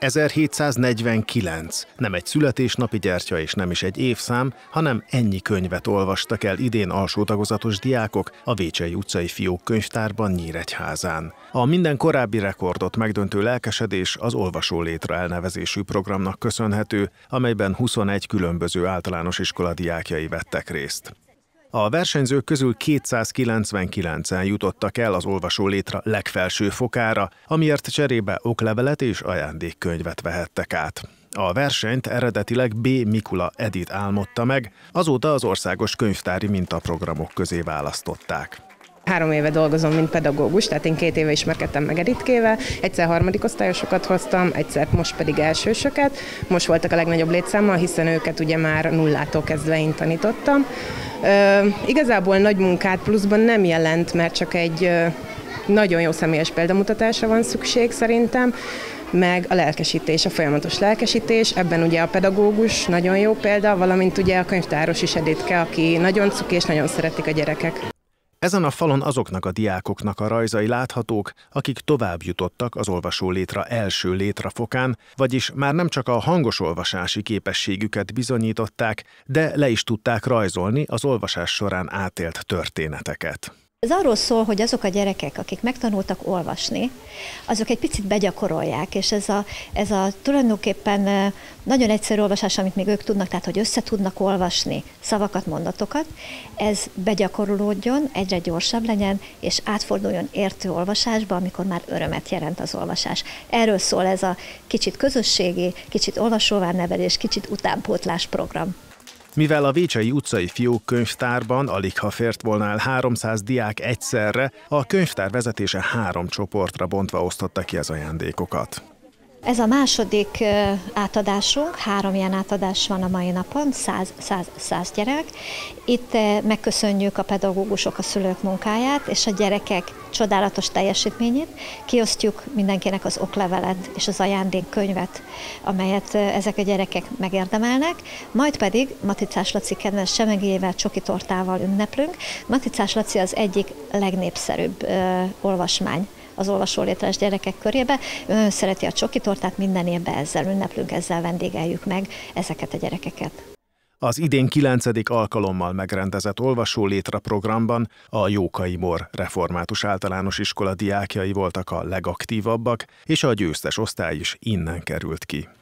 1749. Nem egy születésnapi gyertya és nem is egy évszám, hanem ennyi könyvet olvastak el idén alsó tagozatos diákok a Vécsey utcai Fiók Könyvtárban Nyíregyházán. A minden korábbi rekordot megdöntő lelkesedés az Olvasó Létre elnevezésű programnak köszönhető, amelyben 21 különböző általános iskola diákjai vettek részt. A versenyzők közül 299-en jutottak el az Olvasó Létre legfelső fokára, amiért cserébe oklevelet és ajándékkönyvet vehettek át. A versenyt eredetileg B. Mikula Edit álmodta meg, azóta az országos könyvtári mintaprogramok közé választották. 3 éve dolgozom, mint pedagógus, tehát én 2 éve ismerkedtem meg Editkével. Egyszer harmadikosztályosokat hoztam, egyszer most pedig elsősöket. Most voltak a legnagyobb létszámmal, hiszen őket ugye már nullától kezdve én tanítottam. Igazából nagy munkát pluszban nem jelent, mert csak egy nagyon jó személyes példamutatásra van szükség szerintem, meg a lelkesítés, a folyamatos lelkesítés, ebben ugye a pedagógus nagyon jó példa, valamint ugye a könyvtáros is Editke, aki nagyon cuki és nagyon szeretik a gyerekek. Ezen a falon azoknak a diákoknak a rajzai láthatók, akik tovább jutottak az Olvasó Létre első létrafokán, vagyis már nem csak a hangos olvasási képességüket bizonyították, de le is tudták rajzolni az olvasás során átélt történeteket. Ez arról szól, hogy azok a gyerekek, akik megtanultak olvasni, azok egy picit begyakorolják, és ez a tulajdonképpen nagyon egyszerű olvasás, amit még ők tudnak, tehát hogy össze tudnak olvasni szavakat, mondatokat, ez begyakorolódjon, egyre gyorsabb legyen, és átforduljon értő olvasásba, amikor már örömet jelent az olvasás. Erről szól ez a kicsit közösségi, kicsit olvasóvá nevelés, kicsit utánpótlás program. Mivel a Vécsey utcai Fiók Könyvtárban aligha fért volna el 300 diák egyszerre, a könyvtár vezetése 3 csoportra bontva osztotta ki az ajándékokat. Ez a második átadásunk, 3 ilyen átadás van a mai napon, 100 gyerek. Itt megköszönjük a pedagógusok, a szülők munkáját, és a gyerekek csodálatos teljesítményét. Kiosztjuk mindenkinek az oklevelet és az ajándékkönyvet, amelyet ezek a gyerekek megérdemelnek. Majd pedig Maticás Laci kedvenc csemegéjével, csoki tortával ünneplünk. Maticás Laci az egyik legnépszerűbb olvasmány az Olvasó Létres gyerekek körébe. Ő nagyon szereti a csoki tortát, minden évben ezzel ünneplünk, ezzel vendégeljük meg ezeket a gyerekeket. Az idén 9. alkalommal megrendezett Olvasó Létre programban a Jókai Mor református általános iskola diákjai voltak a legaktívabbak, és a győztes osztály is innen került ki.